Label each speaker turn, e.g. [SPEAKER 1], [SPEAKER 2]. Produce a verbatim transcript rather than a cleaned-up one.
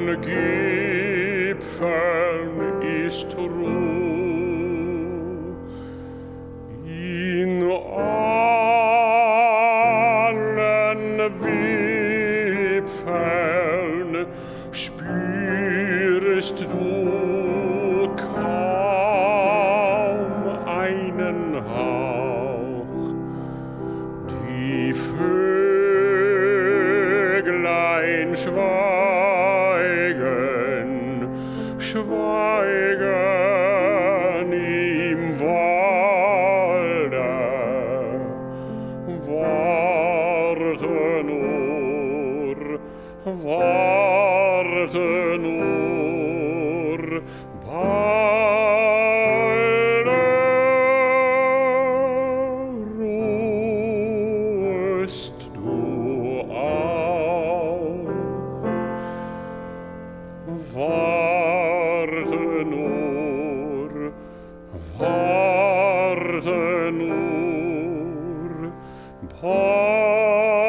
[SPEAKER 1] Gipfeln ist Ruh. In allen Wipfeln spürst du kaum einen Hauch. Die Vöglein schweigen, schweigen im Walde, warte nur, warte nur, balde ruhest du auch. Warte nur, warte nur, warte